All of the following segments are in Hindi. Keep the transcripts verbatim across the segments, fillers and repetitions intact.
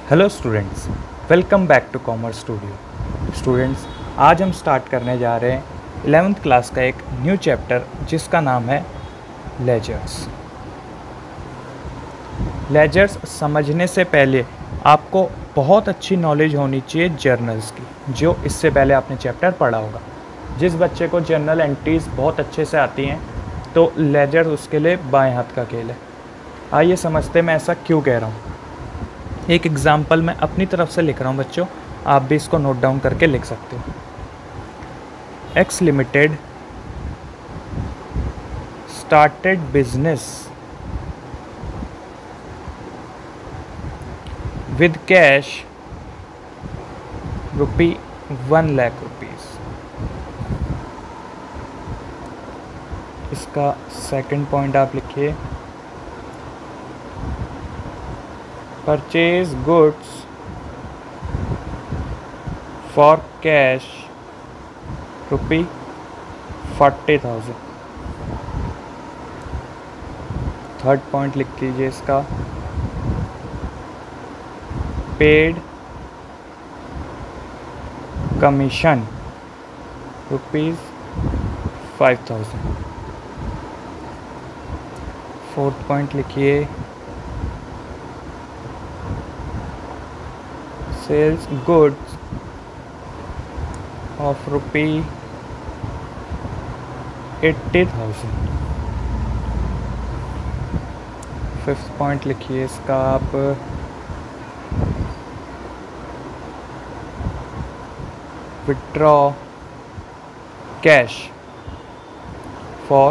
Hello students, welcome back to commerce studio. Students, आज हम स्टार्ट करने जा रहे हैं इलेवेंथ क्लास का एक न्यू चैप्टर जिसका नाम है लेजर्स। लेजर्स समझने से पहले आपको बहुत अच्छी नॉलेज होनी चाहिए जर्नल्स की, जो इससे पहले आपने चैप्टर पढ़ा होगा। जिस बच्चे को जर्नल एंट्रीज बहुत अच्छे से आती हैं तो लेजर्स उसके लिए बाएं हाथ का खेल है। आइए समझते मैं ऐसा क्यों कह रहा हूँ। एक एग्जाम्पल मैं अपनी तरफ से लिख रहा हूँ बच्चों, आप भी इसको नोट डाउन करके लिख सकते हो। X Limited started business with cash rupee one lakh rupees. इसका सेकंड पॉइंट आप लिखिए, purchase goods for cash rupee forty thousand. Third point लिख लीजिए इसका, paid commission rupees five thousand. Fourth point लिखिए, sales goods of rupee eighty thousand. Fifth point लिखिए इसका आप, withdraw cash for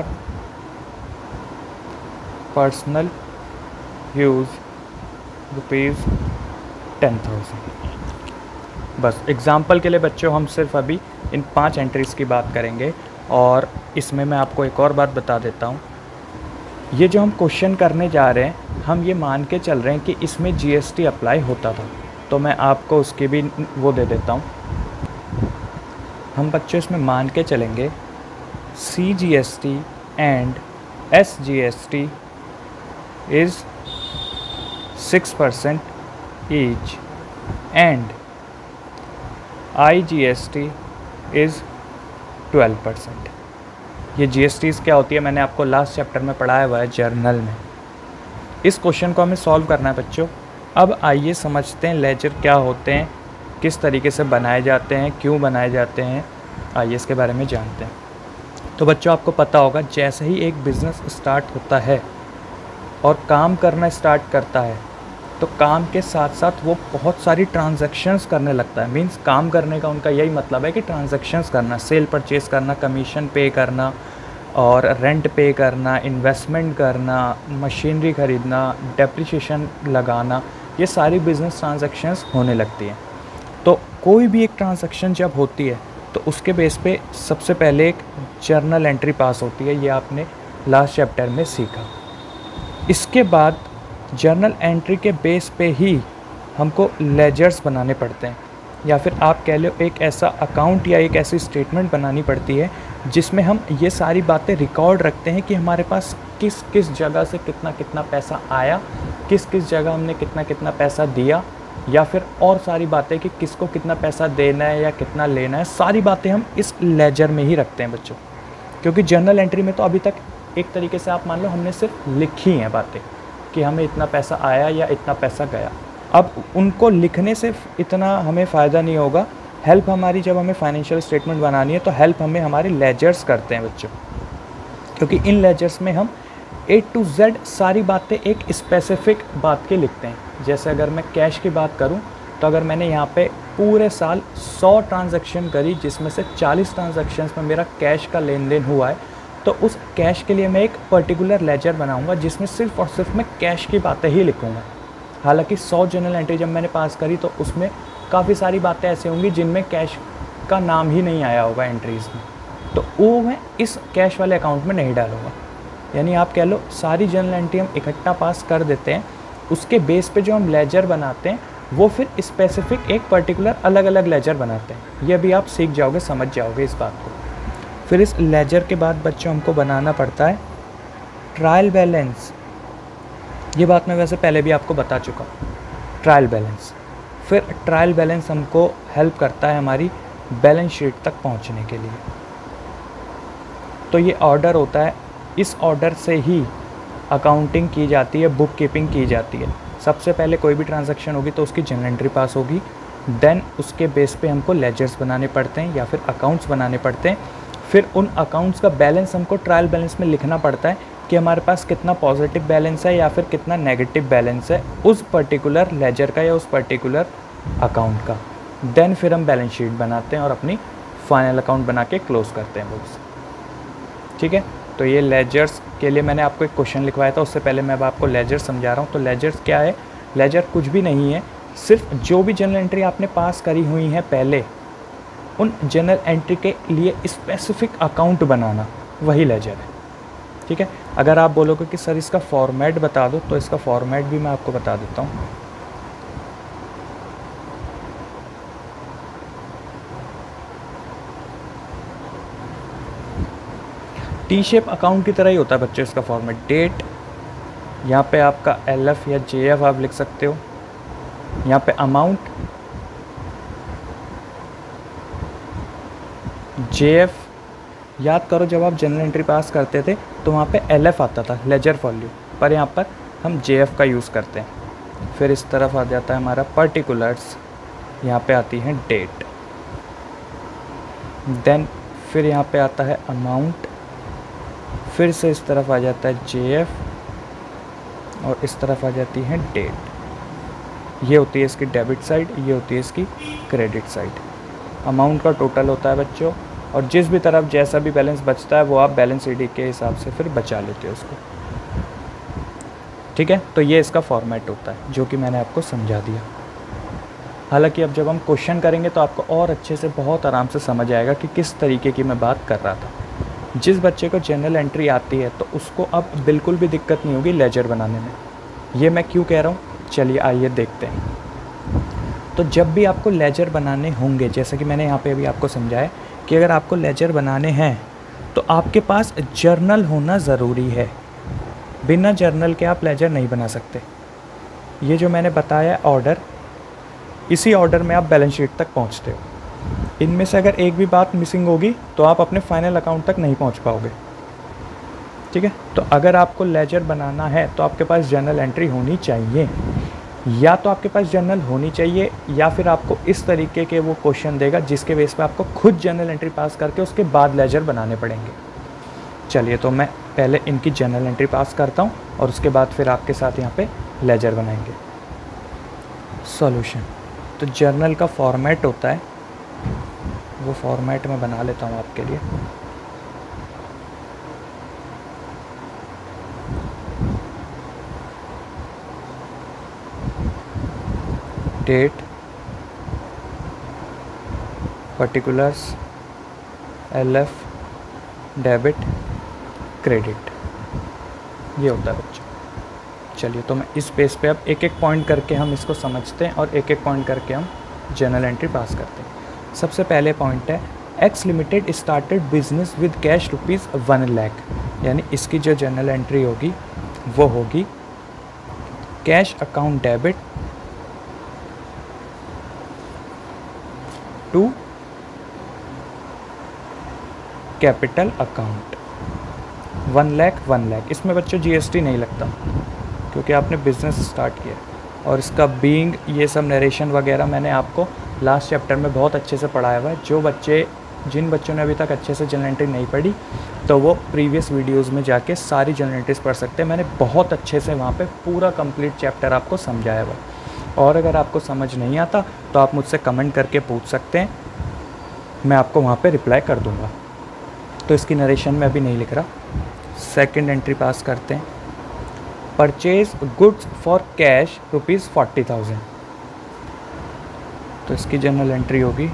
personal use rupees ten thousand. बस एग्ज़ाम्पल के लिए बच्चों हम सिर्फ अभी इन पांच एंट्रीज़ की बात करेंगे। और इसमें मैं आपको एक और बात बता देता हूँ, ये जो हम क्वेश्चन करने जा रहे हैं हम ये मान के चल रहे हैं कि इसमें जीएसटी अप्लाई होता था, तो मैं आपको उसकी भी वो दे देता हूँ। हम बच्चों इसमें मान के चलेंगे C G S T and S G S T is six percent each and I G S T is twelve percent. ये जी एस टीज़ क्या होती है मैंने आपको लास्ट चैप्टर में पढ़ाया हुआ है जर्नल में। इस क्वेश्चन को हमें सॉल्व करना है बच्चों। अब आइए समझते हैं लेजर क्या होते हैं, किस तरीके से बनाए जाते हैं, क्यों बनाए जाते हैं, आइए इसके बारे में जानते हैं। तो बच्चों आपको पता होगा, जैसे ही एक बिज़नेस स्टार्ट होता है और काम करना स्टार्ट करता है तो काम के साथ साथ वो बहुत सारी ट्रांजैक्शंस करने लगता है। मींस काम करने का उनका यही मतलब है कि ट्रांजैक्शंस करना, सेल परचेज़ करना, कमीशन पे करना और रेंट पे करना, इन्वेस्टमेंट करना, मशीनरी ख़रीदना, डेप्रिसिएशन लगाना, ये सारी बिज़नेस ट्रांजैक्शंस होने लगती हैं। तो कोई भी एक ट्रांजैक्शन जब होती है तो उसके बेस पे सबसे पहले एक जर्नल एंट्री पास होती है, ये आपने लास्ट चैप्टर में सीखा। इसके बाद जर्नल एंट्री के बेस पे ही हमको लेजर्स बनाने पड़ते हैं, या फिर आप कह लो एक ऐसा अकाउंट या एक ऐसी स्टेटमेंट बनानी पड़ती है जिसमें हम ये सारी बातें रिकॉर्ड रखते हैं कि हमारे पास किस किस जगह से कितना कितना पैसा आया, किस किस जगह हमने कितना कितना पैसा दिया, या फिर और सारी बातें कि किसको कितना पैसा देना है या कितना लेना है, सारी बातें हम इस लेजर में ही रखते हैं बच्चों। क्योंकि जर्नल एंट्री में तो अभी तक एक तरीके से आप मान लो हमने सिर्फ लिखी हैं बातें कि हमें इतना पैसा आया या इतना पैसा गया। अब उनको लिखने से इतना हमें फ़ायदा नहीं होगा, हेल्प हमारी जब हमें फाइनेंशियल स्टेटमेंट बनानी है तो हेल्प हमें हमारे लेजर्स करते हैं बच्चों। क्योंकि इन लेजर्स में हम ए टू जेड सारी बातें एक स्पेसिफिक बात के लिखते हैं। जैसे अगर मैं कैश की बात करूं तो अगर मैंने यहाँ पे पूरे साल सौ ट्रांजैक्शन करी जिसमें से चालीस ट्रांजैक्शंस में मेरा कैश का लेन देन हुआ है, तो उस कैश के लिए मैं एक पर्टिकुलर लेजर बनाऊंगा जिसमें सिर्फ और सिर्फ मैं कैश की बातें ही लिखूंगा। हालांकि सौ जर्नल एंट्री जब मैंने पास करी तो उसमें काफ़ी सारी बातें ऐसी होंगी जिनमें कैश का नाम ही नहीं आया होगा एंट्रीज़ में, तो वो मैं इस कैश वाले अकाउंट में नहीं डालूंगा। यानी आप कह लो सारी जर्नल एंट्री हम इकट्ठा पास कर देते हैं, उसके बेस पे जो हम लेजर बनाते हैं वो फिर स्पेसिफिक एक पर्टिकुलर अलग अलग लेजर बनाते हैं। ये भी आप सीख जाओगे, समझ जाओगे इस बात को। फिर इस लेजर के बाद बच्चों हमको बनाना पड़ता है ट्रायल बैलेंस। ये बात मैं वैसे पहले भी आपको बता चुका हूँ। ट्रायल बैलेंस फिर ट्रायल बैलेंस हमको हेल्प करता है हमारी बैलेंस शीट तक पहुंचने के लिए। तो ये ऑर्डर होता है, इस ऑर्डर से ही अकाउंटिंग की जाती है, बुक कीपिंग की जाती है। सबसे पहले कोई भी ट्रांजैक्शन होगी तो उसकी जर्नल एंट्री पास होगी, देन उसके बेस पे हमको लेजर्स बनाने पड़ते हैं या फिर अकाउंट्स बनाने पड़ते हैं। फिर उन अकाउंट्स का बैलेंस हमको ट्रायल बैलेंस में लिखना पड़ता है कि हमारे पास कितना पॉजिटिव बैलेंस है या फिर कितना नेगेटिव बैलेंस है उस पर्टिकुलर लेजर का या उस पर्टिकुलर अकाउंट का। देन फिर हम बैलेंस शीट बनाते हैं और अपनी फाइनल अकाउंट बना के क्लोज करते हैं बुक्स। ठीक है, तो ये लेजर्स के लिए मैंने आपको एक क्वेश्चन लिखवाया था, उससे पहले मैं अब आपको लेजर समझा रहा हूँ। तो लेजर्स क्या है? लेजर कुछ भी नहीं है, सिर्फ जो भी जर्नल एंट्री आपने पास करी हुई है पहले, उन जर्नल एंट्री के लिए स्पेसिफिक अकाउंट बनाना, वही लेजर है। ठीक है, अगर आप बोलोगे कि सर इसका फॉर्मेट बता दो, तो इसका फॉर्मेट भी मैं आपको बता देता हूँ। टी शेप अकाउंट की तरह ही होता है बच्चों इसका फॉर्मेट। डेट, यहाँ पे आपका एल एफ या जे एफ आप लिख सकते हो, यहाँ पे अमाउंट, जे एफ। याद करो जब आप जनरल एंट्री पास करते थे तो वहाँ पे एल एफ आता था, लेजर वॉल्यूम, पर यहाँ पर हम जे एफ का यूज़ करते हैं। फिर इस तरफ आ जाता है हमारा पर्टिकुलर्स, यहाँ पे आती है डेट, देन फिर यहाँ पे आता है अमाउंट, फिर से इस तरफ आ जाता है जे एफ और इस तरफ आ जाती है डेट। ये होती है इसकी डेबिट साइड, ये होती है इसकी क्रेडिट साइड। अमाउंट का टोटल होता है बच्चों, और जिस भी तरफ जैसा भी बैलेंस बचता है वो आप बैलेंस शीट के हिसाब से फिर बचा लेते हो उसको। ठीक है, तो ये इसका फॉर्मेट होता है जो कि मैंने आपको समझा दिया। हालांकि अब जब हम क्वेश्चन करेंगे तो आपको और अच्छे से बहुत आराम से समझ आएगा कि किस तरीके की मैं बात कर रहा था। जिस बच्चे को जनरल एंट्री आती है तो उसको अब बिल्कुल भी दिक्कत नहीं होगी लेजर बनाने में। ये मैं क्यों कह रहा हूँ, चलिए आइए देखते हैं। तो जब भी आपको लेजर बनाने होंगे, जैसे कि मैंने यहाँ पे अभी आपको समझाया कि अगर आपको लेजर बनाने हैं तो आपके पास जर्नल होना ज़रूरी है। बिना जर्नल के आप लेजर नहीं बना सकते। ये जो मैंने बताया ऑर्डर, इसी ऑर्डर में आप बैलेंस शीट तक पहुँचते हो। इनमें से अगर एक भी बात मिसिंग होगी तो आप अपने फाइनल अकाउंट तक नहीं पहुंच पाओगे। ठीक है, तो अगर आपको लेजर बनाना है तो आपके पास जर्नल एंट्री होनी चाहिए, या तो आपके पास जर्नल होनी चाहिए या फिर आपको इस तरीके के वो क्वेश्चन देगा जिसके बेस पे आपको खुद जर्नल एंट्री पास करके उसके बाद लेजर बनाने पड़ेंगे। चलिए, तो मैं पहले इनकी जर्नल एंट्री पास करता हूँ और उसके बाद फिर आपके साथ यहाँ पे लेजर बनाएंगे। सॉल्यूशन, तो जर्नल का फॉर्मेट होता है, वो फॉर्मेट में बना लेता हूँ आपके लिए। Date, particulars, L F, debit, credit, ये होता है बच्चों। चलिए, तो मैं इस पेज पे अब एक एक पॉइंट करके हम इसको समझते हैं और एक एक पॉइंट करके हम जर्नल एंट्री पास करते हैं। सबसे पहले पॉइंट है, X Limited started business with cash rupees one lakh, यानी इसकी जो जर्नल एंट्री होगी वो होगी cash account debit to capital account one lakh one lakh. इसमें बच्चों जीएसटी नहीं लगता क्योंकि आपने बिज़नेस स्टार्ट किया, और इसका बीइंग ये सब नरेशन वगैरह मैंने आपको लास्ट चैप्टर में बहुत अच्छे से पढ़ाया हुआ है। जो बच्चे जिन बच्चों ने अभी तक अच्छे से जर्नल एंट्री नहीं पढ़ी तो वो प्रीवियस वीडियोस में जाके सारी जर्नल एंट्रीज पढ़ सकते हैं। मैंने बहुत अच्छे से वहाँ पे पूरा कंप्लीट चैप्टर आपको समझाया हुआ है, और अगर आपको समझ नहीं आता तो आप मुझसे कमेंट करके पूछ सकते हैं, मैं आपको वहाँ पे रिप्लाई कर दूँगा। तो इसकी नरेशन में अभी नहीं लिख रहा। सेकेंड एंट्री पास करते हैं, purchase goods for cash rupees forty thousand. तो इसकी जर्नल एंट्री होगी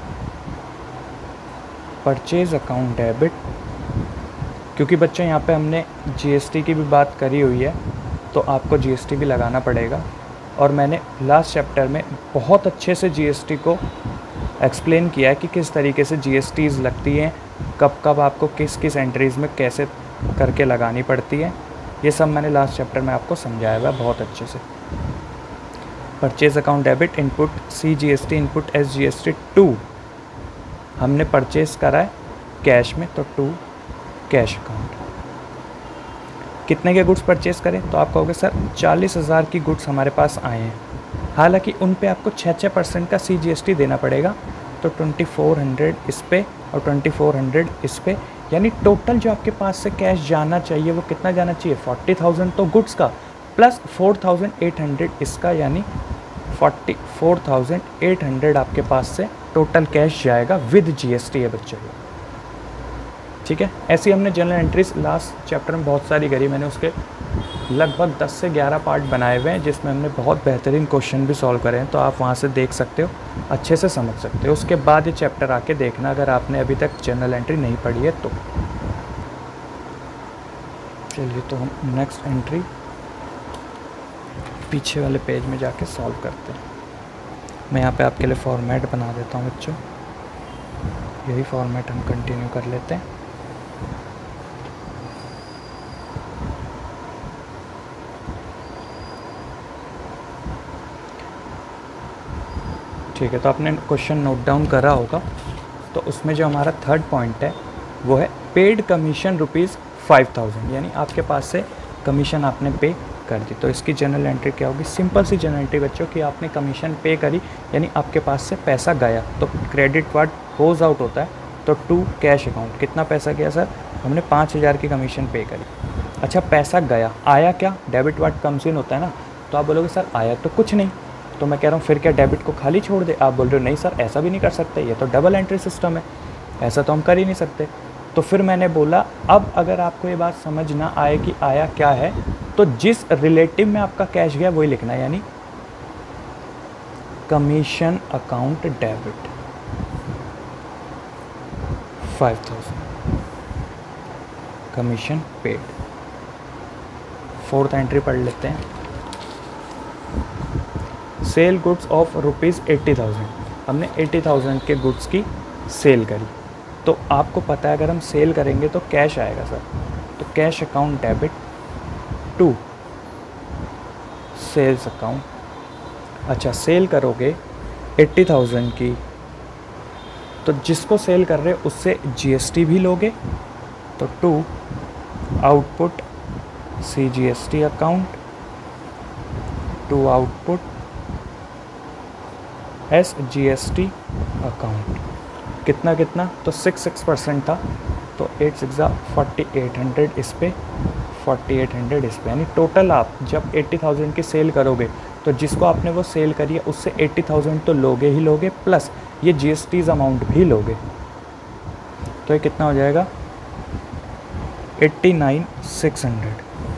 परचेज अकाउंट डेबिट, क्योंकि बच्चों यहाँ पे हमने जीएसटी की भी बात करी हुई है तो आपको जीएसटी भी लगाना पड़ेगा, और मैंने लास्ट चैप्टर में बहुत अच्छे से जीएसटी को एक्सप्लेन किया है कि किस तरीके से जीएसटीज़ लगती हैं, कब कब आपको किस किस एंट्रीज़ में कैसे करके लगानी पड़ती है। ये सब मैंने लास्ट चैप्टर में आपको समझाया हुआ है बहुत अच्छे से। Purchase account debit, input C G S T, input S G S T, to हमने परचेज करा है कैश में, तो टू कैश अकाउंट। कितने के गुड्स परचेज करें, तो आप कहोगे सर चालीस हज़ार की गुड्स हमारे पास आए हैं, हालांकि उन पे आपको छः छः परसेंट का सी जी एस टी देना पड़ेगा, तो ट्वेंटी फोर हंड्रेड इस पे और ट्वेंटी फोर हंड्रेड इस पे, यानी टोटल जो आपके पास से कैश जाना चाहिए वो कितना जाना चाहिए, फोर्टी थाउजेंड तो गुड्स का plus four thousand eight hundred इसका, यानी forty four thousand eight hundred आपके पास से टोटल कैश जाएगा विद जी एस टी है बच्चों। ठीक है, ऐसी हमने जनरल एंट्रीज लास्ट चैप्टर में बहुत सारी करी, मैंने उसके लगभग दस से ग्यारह पार्ट बनाए हुए हैं जिसमें हमने बहुत बेहतरीन क्वेश्चन भी सॉल्व करे हैं, तो आप वहाँ से देख सकते हो, अच्छे से समझ सकते हो। उसके बाद ये चैप्टर आके देखना अगर आपने अभी तक जनरल एंट्री नहीं पढ़ी है तो। चलिए तो हम नेक्स्ट एंट्री पीछे वाले पेज में जाके सॉल्व करते हैं। मैं यहाँ पे आपके लिए फॉर्मेट बना देता हूँ बच्चों, यही फॉर्मेट हम कंटिन्यू कर लेते हैं। ठीक है, तो आपने क्वेश्चन नोट डाउन करा होगा, तो उसमें जो हमारा थर्ड पॉइंट है वो है paid commission rupees five thousand, यानी आपके पास से कमीशन आपने पे कर दी। तो इसकी जनरल एंट्री क्या होगी, सिंपल सी जनरल एंट्री बच्चों कि आपने कमीशन पे करी, यानी आपके पास से पैसा गया, तो क्रेडिट वर्ड गोज आउट होता है, तो टू कैश अकाउंट। कितना पैसा गया सर, हमने पाँच हज़ार की कमीशन पे करी। अच्छा, पैसा गया, आया क्या, डेबिट वर्ड कम्स इन होता है ना, तो आप बोलोगे सर आया तो कुछ नहीं, तो मैं कह रहा हूँ फिर क्या डेबिट को खाली छोड़ दे, आप बोल रहे हो नहीं सर ऐसा भी नहीं कर सकते, ये तो डबल एंट्री सिस्टम है, ऐसा तो हम कर ही नहीं सकते। तो फिर मैंने बोला अब अगर आपको ये बात समझ ना आए कि आया क्या है, तो जिस रिलेटिव में आपका कैश गया वही लिखना है, यानी commission account debit five thousand, commission paid. Fourth entry पढ़ लेते हैं, sale goods of rupees eighty thousand, हमने एट्टी थाउजेंड के गुड्स की सेल करी, तो आपको पता है अगर हम सेल करेंगे तो कैश आएगा सर, तो cash account debit to sales account. अच्छा, सेल करोगे एट्टी थाउजेंड की, तो जिसको सेल कर रहे हो उससे जी एस टी भी लोगे, तो to output C G S T account, to output S G S T account. कितना कितना, तो सिक्स सिक्स परसेंट था, तो eight six forty eight hundred इस पे, फोर्टी एट हंड्रेड इस पे, यानी टोटल आप जब एट्टी थाउजेंड की सेल करोगे तो जिसको आपने वो सेल करी है उससे एट्टी थाउजेंड तो लोगे ही लोगे, प्लस ये जी एस टी अमाउंट भी लोगे, तो ये कितना हो जाएगा एट्टी नाइन सिक्स हंड्रेड।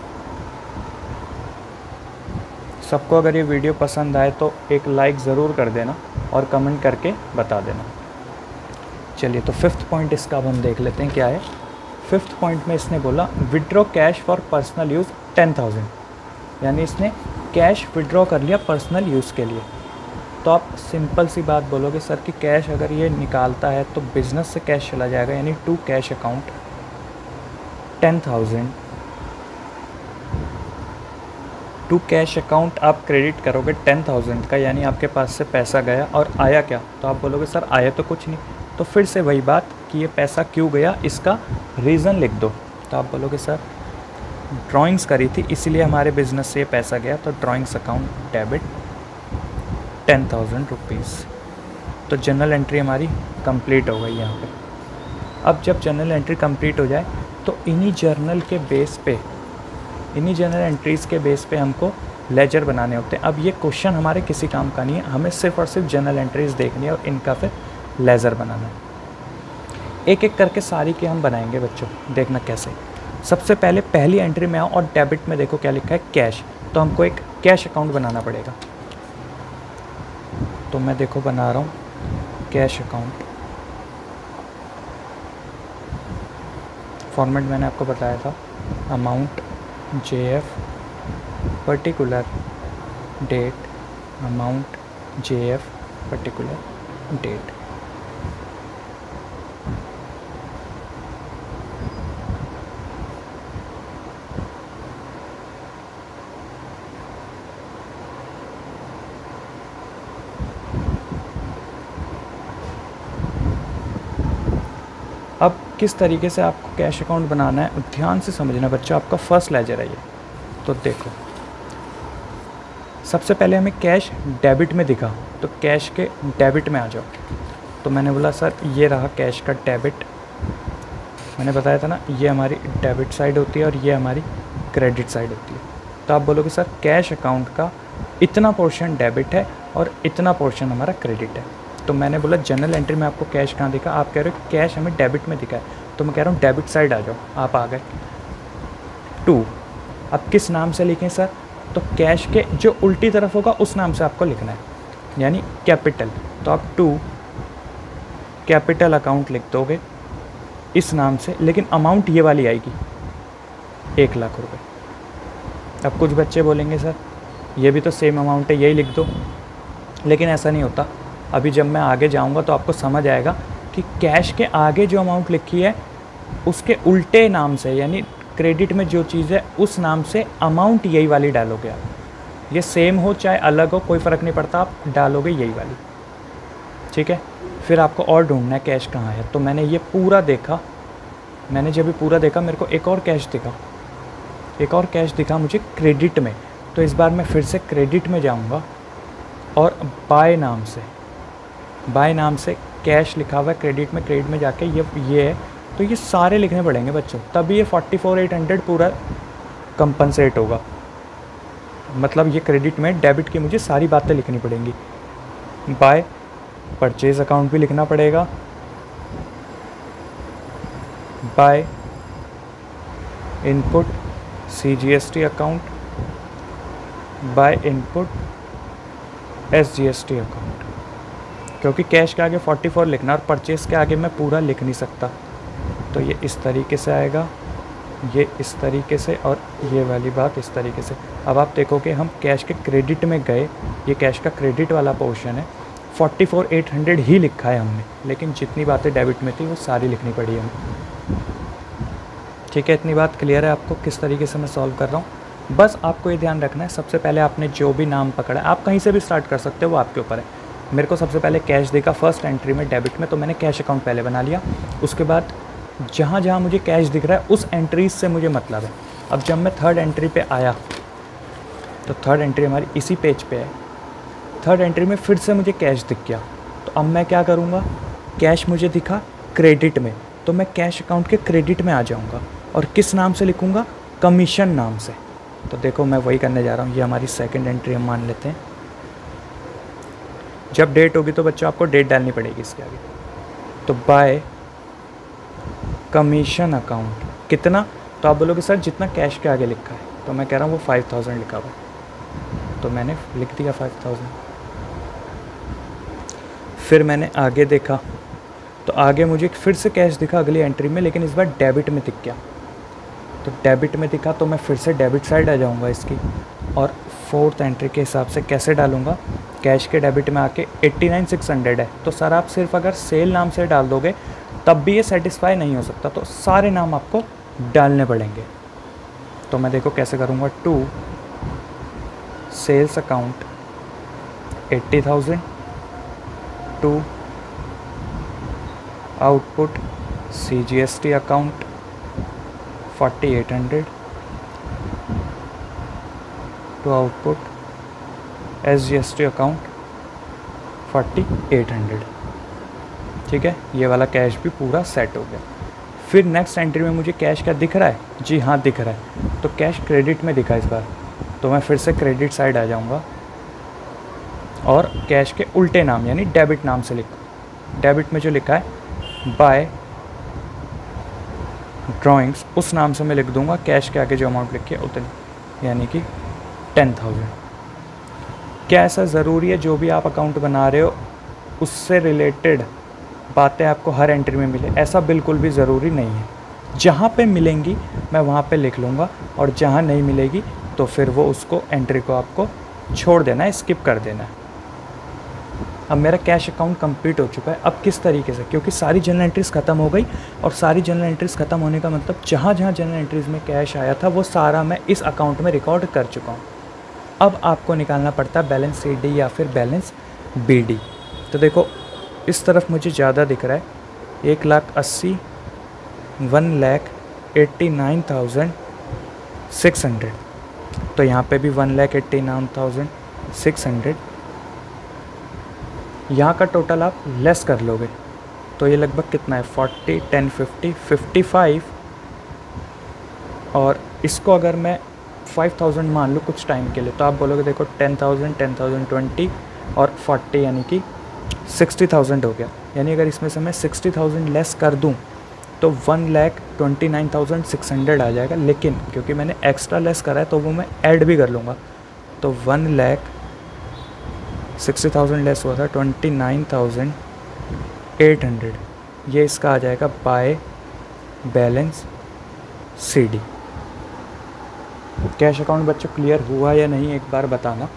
सबको अगर ये वीडियो पसंद आए तो एक लाइक ज़रूर कर देना और कमेंट करके बता देना। चलिए तो फिफ्थ पॉइंट इसका अब हम देख लेते हैं क्या है। फिफ्थ पॉइंट में इसने बोला withdraw cash for personal use ten thousand, यानी इसने कैश विड्रॉ कर लिया पर्सनल यूज़ के लिए। तो आप सिंपल सी बात बोलोगे सर कि कैश अगर ये निकालता है तो बिज़नेस से कैश चला जाएगा, यानी to cash account ten thousand, to cash account आप क्रेडिट करोगे टेन थाउजेंड का, यानी आपके पास से पैसा गया और आया क्या, तो आप बोलोगे सर आया तो कुछ नहीं, तो फिर से वही बात कि ये पैसा क्यों गया इसका रीज़न लिख दो। तो आप बोलोगे सर ड्राइंग्स करी थी इसीलिए हमारे बिज़नेस से ये पैसा गया, तो drawings account debit ten thousand rupees. तो जनरल एंट्री हमारी कंप्लीट हो गई यहाँ पे। अब जब जनरल एंट्री कंप्लीट हो जाए तो इन्हीं जर्नल के बेस पे, इन्हीं जनरल एंट्रीज़ के बेस पे हमको लेजर बनाने होते हैं। अब ये क्वेश्चन हमारे किसी काम का नहीं है, हमें सिर्फ और सिर्फ जनरल एंट्रीज़ देखनी है और इनका फिर लेज़र बनाना है। एक एक करके सारी के हम बनाएंगे बच्चों, देखना कैसे। सबसे पहले पहली एंट्री में आओ और डेबिट में देखो क्या लिखा है कैश, तो हमको एक कैश अकाउंट बनाना पड़ेगा। तो मैं देखो बना रहा हूँ कैश अकाउंट। फॉर्मेट मैंने आपको बताया था, amount J F particular date, amount J F particular date. किस तरीके से आपको कैश अकाउंट बनाना है, ध्यान से समझना बच्चों, आपका फर्स्ट लेजर है ये। तो देखो सबसे पहले हमें कैश डेबिट में दिखा, तो कैश के डेबिट में आ जाओ। तो मैंने बोला सर ये रहा कैश का डेबिट, मैंने बताया था ना ये हमारी डेबिट साइड होती है और ये हमारी क्रेडिट साइड होती है। तो आप बोलोगे सर कैश अकाउंट का इतना पोर्शन डेबिट है और इतना पोर्शन हमारा क्रेडिट है। तो मैंने बोला जनरल एंट्री में आपको कैश कहाँ दिखा, आप कह रहे हो कैश हमें डेबिट में दिखा है, तो मैं कह रहा हूँ डेबिट साइड आ जाओ, आप आ गए। टू, अब किस नाम से लिखें सर, तो कैश के जो उल्टी तरफ होगा उस नाम से आपको लिखना है, यानी कैपिटल। तो आप टू कैपिटल अकाउंट लिख दोगे इस नाम से, लेकिन अमाउंट ये वाली आएगी एक लाख रुपए। अब कुछ बच्चे बोलेंगे सर ये भी तो सेम अमाउंट है, यही लिख दो, लेकिन ऐसा नहीं होता। अभी जब मैं आगे जाऊंगा तो आपको समझ आएगा कि कैश के आगे जो अमाउंट लिखी है उसके उल्टे नाम से, यानी क्रेडिट में जो चीज़ है उस नाम से अमाउंट यही वाली डालोगे आप। ये सेम हो चाहे अलग हो कोई फ़र्क नहीं पड़ता, आप डालोगे यही वाली, ठीक है। फिर आपको और ढूंढना है कैश कहाँ है। तो मैंने ये पूरा देखा, मैंने जब भी पूरा देखा मेरे को एक और कैश दिखा, एक और कैश दिखा मुझे क्रेडिट में। तो इस बार मैं फिर से क्रेडिट में जाऊंगा और बाय नाम से, बाय नाम से कैश लिखा हुआ है क्रेडिट में, क्रेडिट में जाके ये ये है, तो ये सारे लिखने पड़ेंगे बच्चों, तभी ये फोर्टी फोर एट हंड्रेड पूरा कंपनसेट होगा। मतलब ये क्रेडिट में डेबिट की मुझे सारी बातें लिखनी पड़ेंगी। बाय परचेज अकाउंट भी लिखना पड़ेगा, by input C G S T account, by input S G S T account, क्योंकि कैश के आगे फोर्टी फोर लिखना और परचेज के आगे मैं पूरा लिख नहीं सकता। तो ये इस तरीके से आएगा, ये इस तरीके से, और ये वाली बात इस तरीके से। अब आप देखोगे हम कैश के क्रेडिट में गए, ये कैश का क्रेडिट वाला पोर्शन है, फोर्टी फोर एट हंड्रेड ही लिखा है हमने, लेकिन जितनी बातें डेबिट में थी वो सारी लिखनी पड़ी हमें, ठीक है। इतनी बात क्लियर है आपको किस तरीके से मैं सॉल्व कर रहा हूँ। बस आपको ये ध्यान रखना है, सबसे पहले आपने जो भी नाम पकड़ा है, आप कहीं से भी स्टार्ट कर सकते हो, वो आपके ऊपर है। मेरे को सबसे पहले कैश देखा फर्स्ट एंट्री में डेबिट में, तो मैंने कैश अकाउंट पहले बना लिया। उसके बाद जहाँ जहाँ मुझे कैश दिख रहा है उस एंट्रीज से मुझे मतलब है। अब जब मैं थर्ड एंट्री पे आया तो थर्ड एंट्री हमारी इसी पेज पे है, थर्ड एंट्री में फिर से मुझे कैश दिख गया। तो अब मैं क्या करूँगा, कैश मुझे दिखा क्रेडिट में, तो मैं कैश अकाउंट के क्रेडिट में आ जाऊँगा और किस नाम से लिखूँगा, कमीशन नाम से। तो देखो मैं वही करने जा रहा हूँ, ये हमारी सेकंड एंट्री हम मान लेते हैं। जब डेट होगी तो बच्चों आपको डेट डालनी पड़ेगी इसके आगे। तो बाय कमीशन अकाउंट कितना, तो आप बोलोगे सर जितना कैश के आगे लिखा है, तो मैं कह रहा हूँ वो फाइव थाउजेंड लिखा हुआ है, तो मैंने लिख दिया फाइव थाउजेंड। फिर मैंने आगे देखा तो आगे मुझे फिर से कैश दिखा अगली एंट्री में, लेकिन इस बार डेबिट में दिख गया। तो डेबिट में दिखा तो मैं फिर से डेबिट साइड आ जाऊंगा इसकी, और फोर्थ एंट्री के हिसाब से कैसे डालूंगा, कैश के डेबिट में आके एट्टी नाइन सिक्स हंड्रेड है। तो सर आप सिर्फ अगर सेल नाम से डाल दोगे तब भी ये सेटिस्फाई नहीं हो सकता, तो सारे नाम आपको डालने पड़ेंगे। तो मैं देखो कैसे करूँगा, to sales account eighty thousand, to output C G S T account forty eight hundred, to output S G S T account forty eight hundred, ठीक है। ये वाला कैश भी पूरा सेट हो गया। फिर नेक्स्ट एंट्री में मुझे कैश क्या दिख रहा है, जी हाँ दिख रहा है, तो कैश क्रेडिट में दिखा इस बार, तो मैं फिर से क्रेडिट साइड आ जाऊँगा और कैश के उल्टे नाम यानी डेबिट नाम से लिखो। डेबिट में जो लिखा है बाय ड्राइंग्स, उस नाम से मैं लिख दूंगा, कैश के आगे जो अमाउंट लिखी है उतनी, यानी कि टेन थाउजेंड। क्या ऐसा ज़रूरी है जो भी आप अकाउंट बना रहे हो उससे रिलेटेड बातें आपको हर एंट्री में मिले? ऐसा बिल्कुल भी ज़रूरी नहीं है। जहाँ पे मिलेंगी मैं वहाँ पे लिख लूँगा, और जहाँ नहीं मिलेगी तो फिर वो उसको एंट्री को आपको छोड़ देना है, स्किप कर देना है। अब मेरा कैश अकाउंट कंप्लीट हो चुका है। अब किस तरीके से, क्योंकि सारी जनरल एंट्रीज़ ख़त्म हो गई, और सारी जनरल एंट्रीज़ ख़त्म होने का मतलब जहाँ जहाँ जनरल एंट्रीज़ में कैश आया था वो सारा मैं इस अकाउंट में रिकॉर्ड कर चुका हूँ। अब आपको निकालना पड़ता है बैलेंस सी डी या फिर बैलेंस बी डी। तो देखो इस तरफ मुझे ज़्यादा दिख रहा है, एक लाख अस्सी one lakh eighty nine thousand six hundred, तो यहाँ पे भी one lakh eighty nine thousand six hundred, यहाँ का टोटल आप लेस कर लोगे तो ये लगभग कितना है, forty, ten fifty, fifty five, और इसको अगर मैं फाइव थाउजेंड मान लूँ कुछ टाइम के लिए, तो आप बोलोगे देखो ten thousand, ten thousand, twenty और फोर्टी, यानी कि सिक्सटी थाउजेंड हो गया। यानी अगर इसमें से मैं सिक्सटी थाउजेंड लेस कर दूँ तो one lakh twenty nine thousand six hundred आ जाएगा, लेकिन क्योंकि मैंने एक्स्ट्रा लेस करा है तो वो मैं ऐड भी कर लूँगा, तो one lakh sixty thousand less हुआ था twenty nine thousand eight hundred, ये इसका आ जाएगा by balance C D. Cash account बच्चों क्लियर हुआ या नहीं एक बार बताना।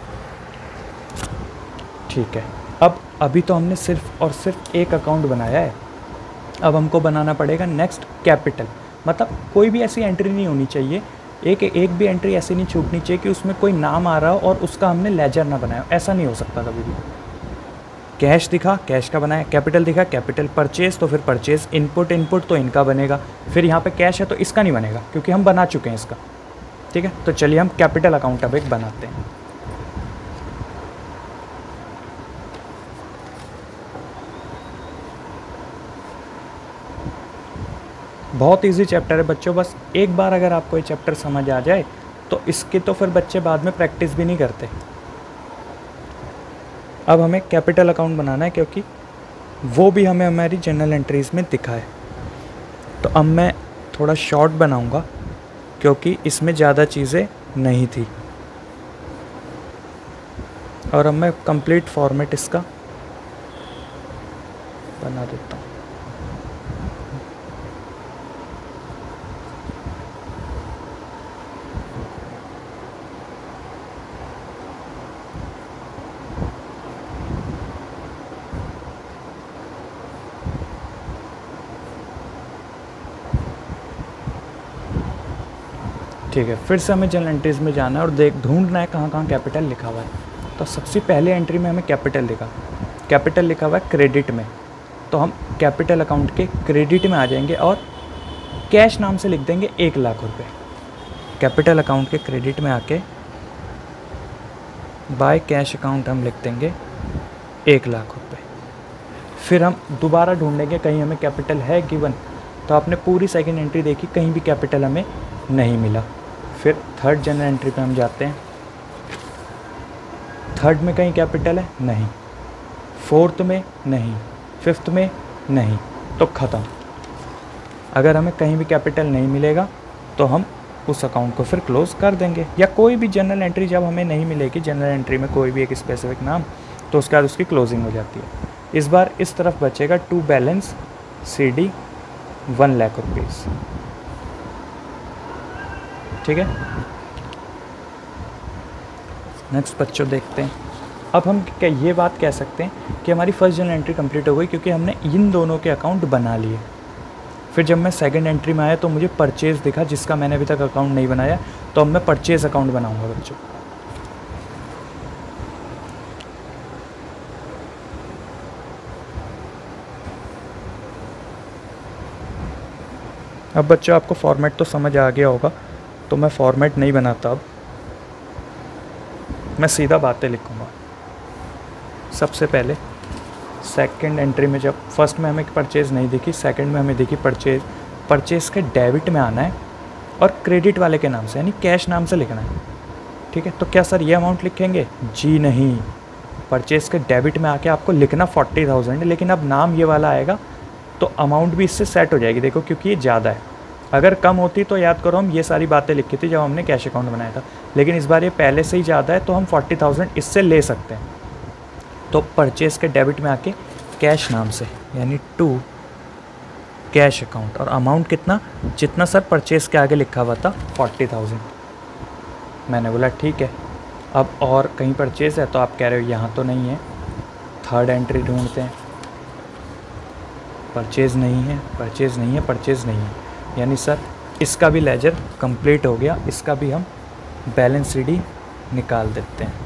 ठीक है, अब अभी तो हमने सिर्फ और सिर्फ एक अकाउंट बनाया है, अब हमको बनाना पड़ेगा नेक्स्ट कैपिटल। मतलब कोई भी ऐसी एंट्री नहीं होनी चाहिए, एक एक भी एंट्री ऐसी नहीं छूटनी चाहिए कि उसमें कोई नाम आ रहा हो और उसका हमने लेजर ना बनाया, ऐसा नहीं हो सकता कभी भी। कैश दिखा, कैश का बनाया, कैपिटल दिखा, कैपिटल, परचेज तो फिर परचेज, इनपुट इनपुट तो इनका बनेगा, फिर यहाँ पे कैश है तो इसका नहीं बनेगा क्योंकि हम बना चुके हैं इसका। ठीक है, तो चलिए हम कैपिटल अकाउंट अब एक बनाते हैं। बहुत इजी चैप्टर है बच्चों, बस एक बार अगर आपको ये चैप्टर समझ आ जाए तो इसके तो फिर बच्चे बाद में प्रैक्टिस भी नहीं करते। अब हमें कैपिटल अकाउंट बनाना है क्योंकि वो भी हमें हमारी जनरल एंट्रीज़ में दिखा है। तो अब मैं थोड़ा शॉर्ट बनाऊंगा क्योंकि इसमें ज़्यादा चीज़ें नहीं थी, और अब मैं कंप्लीट फॉर्मेट इसका बना देता हूँ। ठीक है, फिर से हमें जनरल एंट्रीज़ में जाना है और देख ढूंढना है कहाँ कहाँ कैपिटल लिखा हुआ है। तो सबसे पहले एंट्री में हमें कैपिटल लिखा कैपिटल लिखा हुआ है क्रेडिट में, तो हम कैपिटल अकाउंट के क्रेडिट में आ जाएंगे और कैश नाम से लिख देंगे एक लाख रुपए। कैपिटल अकाउंट के क्रेडिट में आके बाय कैश अकाउंट हम लिख देंगे एक लाख रुपए। फिर हम दोबारा ढूंढेंगे कहीं हमें कैपिटल है गिवन, तो आपने पूरी सेकंड एंट्री देखी, कहीं भी कैपिटल हमें नहीं मिला। फिर थर्ड जनरल एंट्री पे हम जाते हैं, थर्ड में कहीं कैपिटल है नहीं, फोर्थ में नहीं, फिफ्थ में नहीं, तो ख़त्म। अगर हमें कहीं भी कैपिटल नहीं मिलेगा तो हम उस अकाउंट को फिर क्लोज कर देंगे, या कोई भी जनरल एंट्री जब हमें नहीं मिलेगी जनरल एंट्री में कोई भी एक स्पेसिफिक नाम, तो उसके बाद उसकी क्लोजिंग हो जाती है। इस बार इस तरफ बचेगा to balance C D one lakh rupees. ठीक है, नेक्स्ट बच्चों देखते हैं। अब हम क्या ये बात कह सकते हैं कि हमारी फर्स्ट जनरल एंट्री कंप्लीट हो गई क्योंकि हमने इन दोनों के अकाउंट बना लिए। फिर जब मैं सेकंड एंट्री में आया तो मुझे परचेज़ दिखा जिसका मैंने अभी तक अकाउंट नहीं बनाया, तो अब मैं परचेज़ अकाउंट बनाऊंगा बच्चों। अब बच्चों आपको फॉर्मेट तो समझ आ गया होगा, तो मैं फॉर्मेट नहीं बनाता, अब मैं सीधा बातें लिखूँगा। सबसे पहले सेकंड एंट्री में जब फर्स्ट में हमें परचेज़ नहीं दिखी, सेकंड में हमें दिखी परचेज़, परचेज़ के डेबिट में आना है और क्रेडिट वाले के नाम से यानी कैश नाम से लिखना है। ठीक है, तो क्या सर ये अमाउंट लिखेंगे? जी नहीं, परचेज़ के डेबिट में आके आपको लिखना फोर्टी थाउजेंड है, लेकिन अब नाम ये वाला आएगा तो अमाउंट भी इससे सेट हो जाएगी। देखो क्योंकि ये ज़्यादा है, अगर कम होती तो याद करो हम ये सारी बातें लिखी थी जब हमने कैश अकाउंट बनाया था, लेकिन इस बार ये पहले से ही ज़्यादा है तो हम फोर्टी थाउजेंड इससे ले सकते हैं। तो परचेज़ के डेबिट में आके कैश नाम से यानी टू कैश अकाउंट, और अमाउंट कितना, जितना सर परचेज़ के आगे लिखा हुआ था फोर्टी थाउजेंड। मैंने बोला ठीक है। अब और कहीं परचेज़ है तो आप कह रहे हो यहाँ तो नहीं है, थर्ड एंट्री ढूंढते हैं। परचेज़ नहीं है, परचेज़ नहीं है, परचेज़ नहीं है, यानी सर इसका भी लेजर कंप्लीट हो गया, इसका भी हम बैलेंस शीट निकाल देते हैं।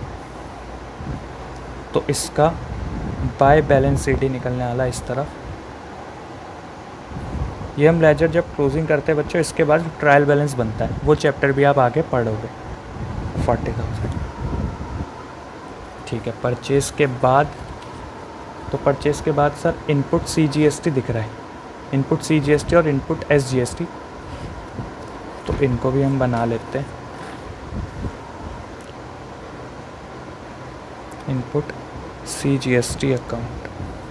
तो इसका बाय बैलेंस शीट निकलने वाला इस तरफ, ये हम लेजर जब क्लोजिंग करते हैं बच्चों, इसके बाद ट्रायल बैलेंस बनता है, वो चैप्टर भी आप आगे पढ़ोगे। फोर्टी थाउजेंड ठीक है। परचेज़ के बाद, तो परचेज़ के बाद sir input C G S T दिख रहा है, input C G S T और input S G S T, तो इनको भी हम बना लेते हैं। Input C G S T account,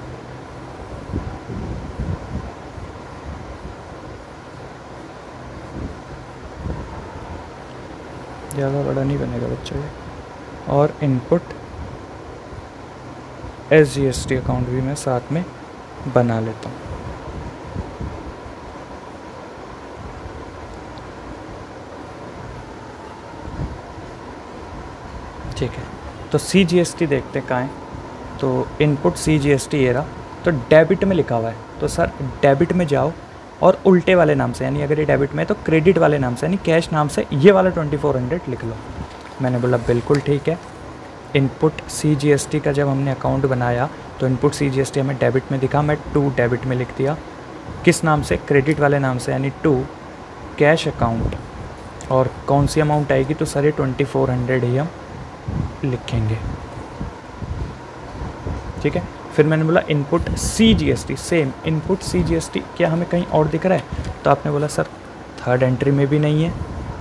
ज़्यादा बड़ा नहीं बनेगा बच्चों ये। और input S G S T account भी मैं साथ में बना लेता हूँ। ठीक है, तो सी जी एस टी देखते कहाँ है, तो input C G S T ये रहा, तो डेबिट में लिखा हुआ है, तो सर डेबिट में जाओ और उल्टे वाले नाम से, यानी अगर ये डेबिट में है तो क्रेडिट वाले नाम से यानी कैश नाम से ये वाला ट्वेंटी फोर हंड्रेड लिख लो। मैंने बोला बिल्कुल ठीक है। Input C G S T का जब हमने अकाउंट बनाया तो input C G S T हमें डेबिट में दिखा, मैं टू डेबिट में लिख दिया, किस नाम से, क्रेडिट वाले नाम से, यानी टू कैश अकाउंट। और कौन सी अमाउंट आएगी, तो सर ये ट्वेंटी फोर हंड्रेड ही हम लिखेंगे। ठीक है, फिर मैंने बोला input C G S T, same input C G S T, क्या हमें कहीं और दिख रहा है, तो आपने बोला सर थर्ड एंट्री में भी नहीं है,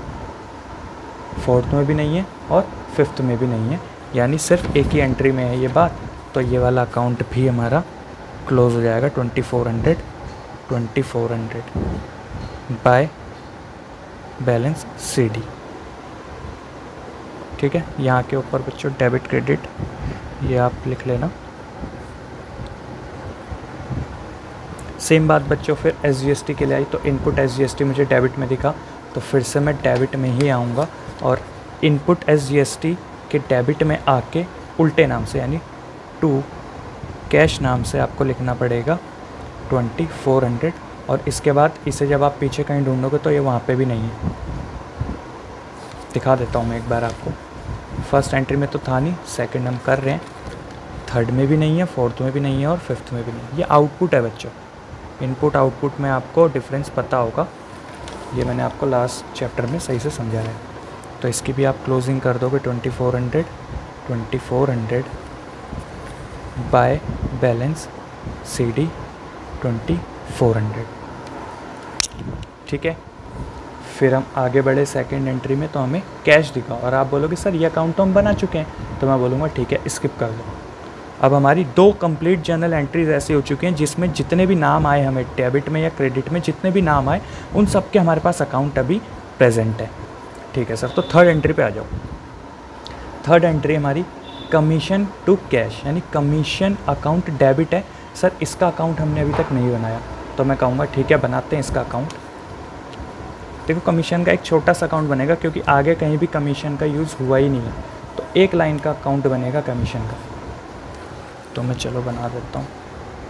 फोर्थ में भी नहीं है और फिफ्थ में भी नहीं है, यानी सिर्फ एक ही एंट्री में है ये बात, तो ये वाला अकाउंट भी हमारा क्लोज हो जाएगा। Twenty four hundred twenty four hundred by balance C D. ठीक है, यहाँ के ऊपर बच्चों डेबिट क्रेडिट ये आप लिख लेना। सेम बात बच्चों फिर एस जी एस टी के लिए आई, तो input S G S T मुझे डेबिट में दिखा, तो फिर से मैं डेबिट में ही आऊँगा और input S G S T के डेबिट में आके उल्टे नाम से यानी टू कैश नाम से आपको लिखना पड़ेगा ट्वेंटी फोर हंड्रेड। और इसके बाद इसे जब आप पीछे कहीं ढूंढोगे तो ये वहाँ पे भी नहीं है, दिखा देता हूँ मैं एक बार आपको। फर्स्ट एंट्री में तो था नहीं, सेकंड हम कर रहे हैं, थर्ड में भी नहीं है, फोर्थ में भी नहीं है और फिफ्थ में भी नहीं है। ये आउटपुट है बच्चों, इनपुट आउटपुट में आपको डिफरेंस पता होगा, ये मैंने आपको लास्ट चैप्टर में सही से समझाया है। तो इसकी भी आप क्लोजिंग कर दोगे twenty four hundred twenty four hundred by balance C D twenty four hundred. ठीक है, फिर हम आगे बढ़े सेकंड एंट्री में, तो हमें कैश दिखा और आप बोलोगे सर ये अकाउंट तो हम बना चुके हैं, तो मैं बोलूँगा ठीक है स्किप कर दो। अब हमारी दो कंप्लीट जर्नल एंट्रीज ऐसी हो चुकी हैं जिसमें जितने भी नाम आए हमें डेबिट में या क्रेडिट में, जितने भी नाम आए उन सब के हमारे पास अकाउंट अभी प्रेजेंट है। ठीक है सर, तो थर्ड एंट्री पे आ जाओ। थर्ड एंट्री हमारी कमीशन टू कैश, यानी कमीशन अकाउंट डेबिट है। सर इसका अकाउंट हमने अभी तक नहीं बनाया, तो मैं कहूँगा ठीक है बनाते हैं इसका अकाउंट। देखो कमीशन का एक छोटा सा अकाउंट बनेगा क्योंकि आगे कहीं भी कमीशन का यूज़ हुआ ही नहीं है, तो एक लाइन का अकाउंट बनेगा कमीशन का। तो मैं चलो बना देता हूँ।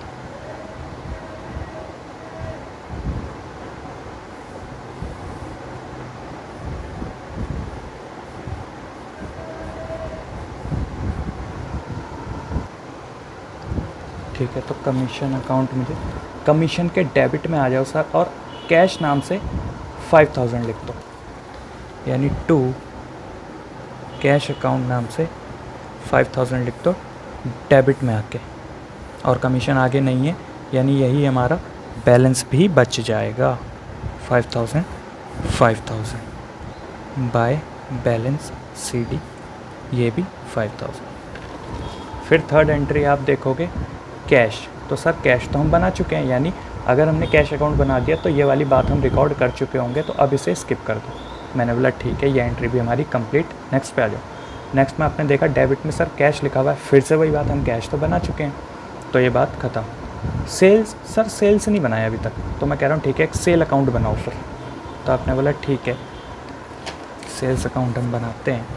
ठीक है, तो कमीशन अकाउंट मुझे कमीशन के डेबिट में आ जाओ सर, और कैश नाम से फाइव थाउजेंड लिख दो, यानी टू कैश अकाउंट नाम से फाइव थाउजेंड लिख दो डेबिट में आके, और कमीशन आगे नहीं है, यानी यही हमारा बैलेंस भी बच जाएगा five thousand five thousand by balance C D, ये भी फाइव थाउजेंड। फिर थर्ड एंट्री आप देखोगे कैश, तो सर कैश तो हम बना चुके हैं, यानी अगर हमने कैश अकाउंट बना दिया तो ये वाली बात हम रिकॉर्ड कर चुके होंगे, तो अब इसे स्किप कर दो। मैंने बोला ठीक है, ये एंट्री भी हमारी कंप्लीट। नेक्स्ट पे आ जाओ। नेक्स्ट में आपने देखा डेबिट में सर कैश लिखा हुआ है, फिर से वही बात, हम कैश तो बना चुके हैं, तो ये बात ख़त्म। सेल्स, सर सेल्स नहीं बनाया अभी तक, तो मैं कह रहा हूँ ठीक है एक सेल अकाउंट बनाओ फिर। तो आपने बोला ठीक है सेल्स अकाउंट हम बनाते हैं।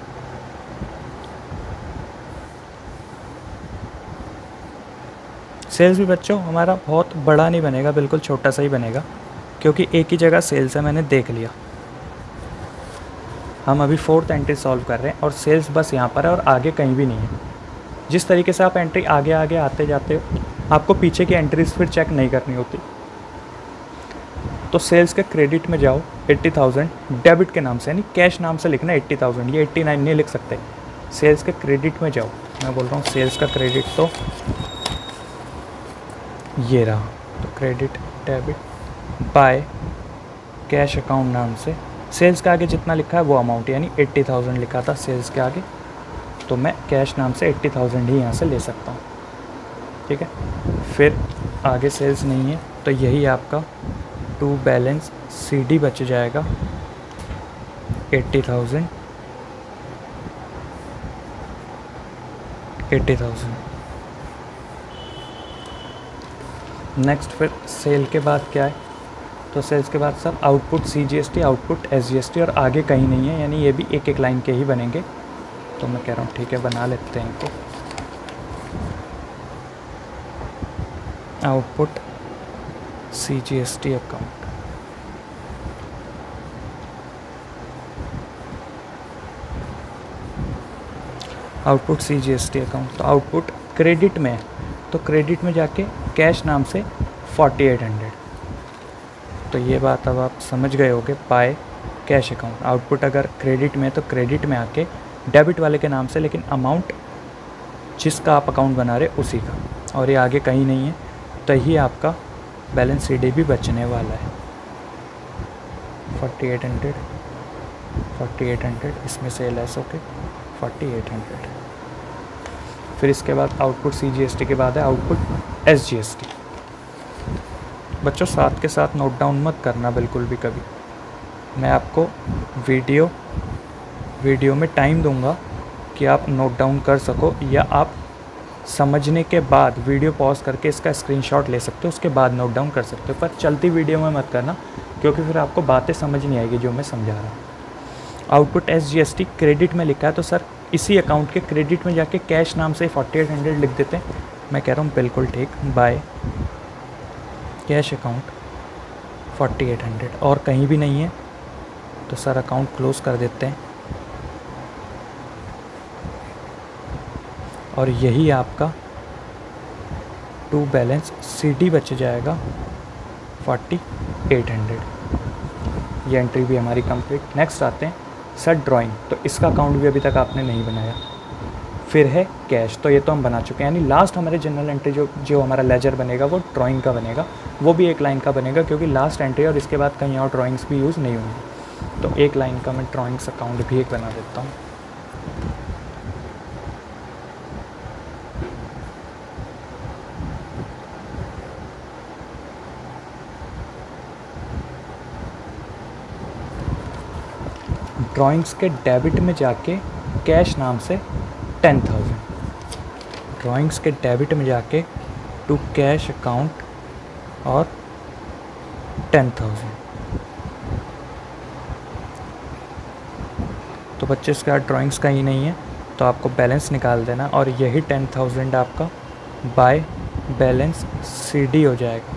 सेल्स भी बच्चों हमारा बहुत बड़ा नहीं बनेगा, बिल्कुल छोटा सा ही बनेगा, क्योंकि एक ही जगह सेल्स है, मैंने देख लिया। हम अभी फोर्थ एंट्री सॉल्व कर रहे हैं और सेल्स बस यहाँ पर है और आगे कहीं भी नहीं है। जिस तरीके से आप एंट्री आगे आगे आते जाते हो, आपको पीछे की एंट्रीज फिर चेक नहीं करनी होती। तो सेल्स के क्रेडिट में जाओ, एट्टी थाउजेंड डेबिट के नाम से, यानी कैश नाम से लिखना एट्टी थाउजेंड, ये एट्टी नाइन नहीं लिख सकते। सेल्स के क्रेडिट में जाओ, मैं बोल रहा हूँ सेल्स का क्रेडिट तो ये रहा, तो credit debit by cash account नाम से, सेल्स के आगे जितना लिखा है वो अमाउंट, यानी एट्टी थाउजेंड लिखा था सेल्स के आगे, तो मैं कैश नाम से एट्टी थाउजेंड ही यहाँ से ले सकता हूँ। ठीक है, फिर आगे सेल्स नहीं है तो यही आपका टू बैलेंस सीडी बच जाएगा eighty thousand, eighty thousand. Next फिर सेल के बाद क्या है, तो सेल्स के बाद sir output C G S T, output S G S T, और आगे कहीं नहीं है, यानी ये भी एक एक लाइन के ही बनेंगे। तो मैं कह रहा हूँ ठीक है, बना लेते हैं इनको। Output C G S T account, output C G S T account, तो आउटपुट क्रेडिट में है, तो क्रेडिट में जाके कैश नाम से फोर्टी एट हंड्रेड। तो ये बात अब आप समझ गए होगे, बाय कैश अकाउंट। आउटपुट अगर क्रेडिट में तो क्रेडिट में आके डेबिट वाले के नाम से, लेकिन अमाउंट जिसका आप अकाउंट बना रहे उसी का, और ये आगे कहीं नहीं है, तो ही आपका बैलेंस सी डी भी बचने वाला है। Forty eight hundred, forty eight hundred, इसमें से लेस होके फोर्टी एट हंड्रेड। फिर इसके बाद output C G S T के बाद है output S G S T. बच्चों साथ के साथ नोट डाउन मत करना बिल्कुल भी कभी, मैं आपको वीडियो वीडियो में टाइम दूंगा कि आप नोट डाउन कर सको, या आप समझने के बाद वीडियो पॉज करके इसका स्क्रीनशॉट ले सकते हो, उसके बाद नोट डाउन कर सकते हो, पर चलती वीडियो में मत करना, क्योंकि फिर आपको बातें समझ नहीं आएगी जो मैं समझा रहा हूँ। Output S G S T credit में लिखा है, तो सर इसी अकाउंट के क्रेडिट में जाके कैश नाम से फोर्टी एट हंड्रेड लिख देते हैं। मैं कह रहा हूँ बिल्कुल ठीक, by cash account forty eight hundred, और कहीं भी नहीं है तो सर अकाउंट क्लोज कर देते हैं, और यही आपका टू बैलेंस सी डी बच जाएगा फोर्टी एट हंड्रेड। ये एंट्री भी हमारी कंप्लीट। नेक्स्ट आते हैं सर ड्राइंग, तो इसका अकाउंट भी अभी तक आपने नहीं बनाया। फिर है कैश, तो ये तो हम बना चुके हैं, यानी लास्ट हमारे जनरल एंट्री जो जो हमारा लेजर बनेगा वो ड्राइंग का बनेगा, वो भी एक लाइन का बनेगा, क्योंकि लास्ट एंट्री और इसके बाद कहीं और ड्राइंग्स भी यूज़ नहीं होंगी। तो एक लाइन का मैं ड्राइंग्स अकाउंट भी एक बना देता हूँ। ड्राइंग्स के डेबिट में जाके कैश नाम से टेन थाउजेंड, ड्राइंग्स के डेबिट में जाके टू कैश अकाउंट और टेन थाउजेंड। तो बच्चे इसके बाद ड्राइंग्स का ही नहीं है, तो आपको बैलेंस निकाल देना, और यही टेन थाउजेंड आपका बाय बैलेंस सी डी हो जाएगा।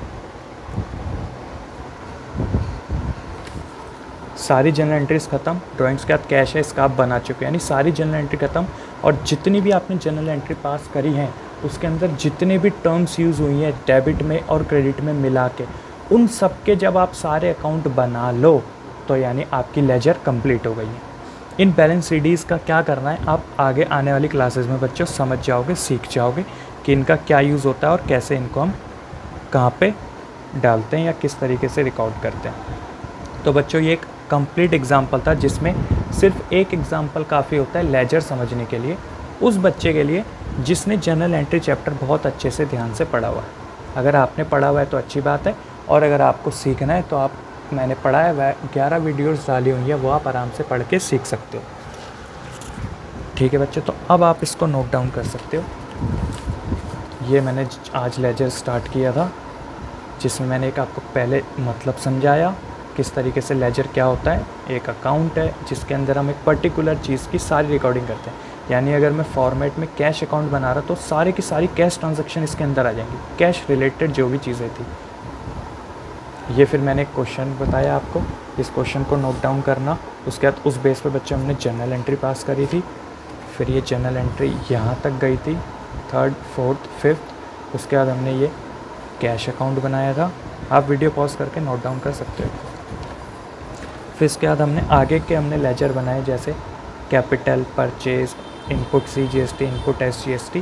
सारी जनरल एंट्रीज खत्म, ड्राइंग्स के बाद कैश है, इसका आप बना चुके हैं, यानी सारी जनरल एंट्री खत्म। और जितनी भी आपने जनरल एंट्री पास करी हैं उसके अंदर जितने भी टर्म्स यूज़ हुई हैं डेबिट में और क्रेडिट में मिला के, उन सब के जब आप सारे अकाउंट बना लो तो यानी आपकी लेजर कंप्लीट हो गई है। इन बैलेंस सी डीज़ का क्या करना है आप आगे आने वाली क्लासेस में बच्चों समझ जाओगे, सीख जाओगे कि इनका क्या यूज़ होता है और कैसे इनको हम कहाँ पे डालते हैं या किस तरीके से रिकॉर्ड करते हैं। तो बच्चों ये एक कंप्लीट एग्जाम्पल था जिसमें सिर्फ एक एग्जाम्पल काफ़ी होता है लेजर समझने के लिए, उस बच्चे के लिए जिसने जनरल एंट्री चैप्टर बहुत अच्छे से ध्यान से पढ़ा हुआ है। अगर आपने पढ़ा हुआ है तो अच्छी बात है, और अगर आपको सीखना है तो आप मैंने पढ़ा है वह ग्यारह वीडियोस डाली हुई है, वो आप आराम से पढ़ के सीख सकते हो। ठीक है बच्चे, तो अब आप इसको नोट डाउन कर सकते हो। ये मैंने आज लेजर स्टार्ट किया था जिसमें मैंने एक आपको पहले मतलब समझाया किस तरीके से लेजर क्या होता है। एक अकाउंट है जिसके अंदर हम एक पर्टिकुलर चीज़ की सारी रिकॉर्डिंग करते हैं, यानी अगर मैं फॉर्मेट में कैश अकाउंट बना रहा तो सारी की सारी कैश ट्रांजैक्शन इसके अंदर आ जाएंगी, कैश रिलेटेड जो भी चीज़ें थी। ये फिर मैंने एक क्वेश्चन बताया आपको, इस क्वेश्चन को नोट डाउन करना, उसके बाद उस बेस पे बच्चे हमने जनरल एंट्री पास करी थी। फिर ये जनरल एंट्री यहाँ तक गई थी, थर्ड फोर्थ फिफ्थ। उसके बाद हमने ये कैश अकाउंट बनाया था, आप वीडियो पॉज करके नोट डाउन कर सकते हो। फिर इसके बाद हमने आगे के हमने लेजर बनाए, जैसे capital, purchase, input C G S T, input S G S T,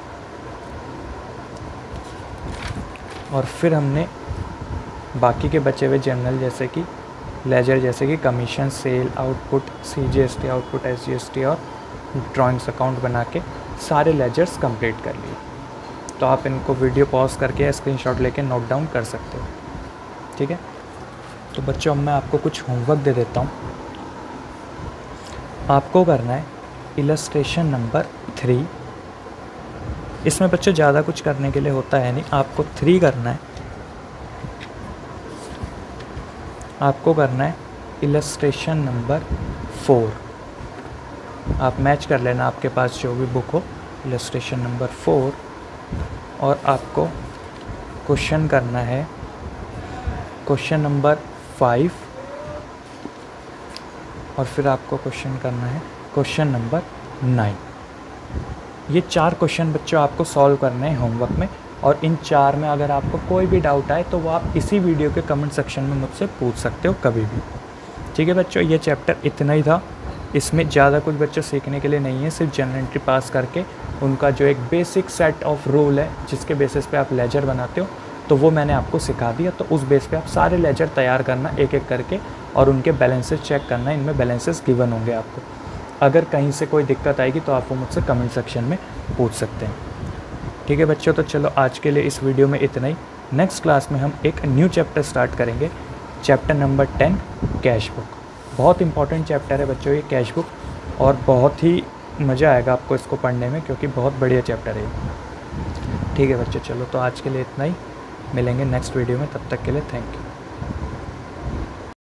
और फिर हमने बाकी के बचे हुए जर्नल जैसे कि लेजर, जैसे कि commission, sale, output C G S T, output S G S T और ड्राइंग्स अकाउंट बना के सारे लेजर्स कंप्लीट कर लिए। तो आप इनको वीडियो पॉज करके स्क्रीनशॉट लेके नोट डाउन कर सकते हो, ठीक है। तो बच्चों अब मैं आपको कुछ होमवर्क दे देता हूँ। आपको करना है इलस्ट्रेशन नंबर थ्री। इसमें बच्चों ज़्यादा कुछ करने के लिए होता है नहीं, आपको थ्री करना है। आपको करना है इलस्ट्रेशन नंबर फोर। आप मैच कर लेना आपके पास जो भी बुक हो, इलस्ट्रेशन नंबर फोर। और आपको क्वेश्चन करना है क्वेश्चन नंबर फाइव, और फिर आपको क्वेश्चन करना है क्वेश्चन नंबर नाइन। ये चार क्वेश्चन बच्चों आपको सॉल्व करने हैं होमवर्क में, और इन चार में अगर आपको कोई भी डाउट आए तो वो आप इसी वीडियो के कमेंट सेक्शन में मुझसे पूछ सकते हो कभी भी, ठीक है बच्चों। ये चैप्टर इतना ही था, इसमें ज़्यादा कुछ बच्चों सीखने के लिए नहीं है, सिर्फ जनरल एंट्री पास करके उनका जो एक बेसिक सेट ऑफ रूल है जिसके बेसिस पे आप लेजर बनाते हो, तो वो मैंने आपको सिखा दिया। तो उस बेस पे आप सारे लेजर तैयार करना एक एक करके, और उनके बैलेंसेस चेक करना, इनमें बैलेंसेस गिवन होंगे आपको। अगर कहीं से कोई दिक्कत आएगी तो आप वो मुझसे कमेंट सेक्शन में पूछ सकते हैं, ठीक है बच्चों। तो चलो आज के लिए इस वीडियो में इतना ही। नेक्स्ट क्लास में हम एक न्यू चैप्टर स्टार्ट करेंगे, chapter number ten, cash book. बहुत इंपॉर्टेंट चैप्टर है बच्चों ये कैश बुक, और बहुत ही मज़ा आएगा आपको इसको पढ़ने में, क्योंकि बहुत बढ़िया चैप्टर है, ठीक है बच्चों। चलो तो आज के लिए इतना ही, मिलेंगे नेक्स्ट वीडियो में, तब तक के लिए थैंक यू।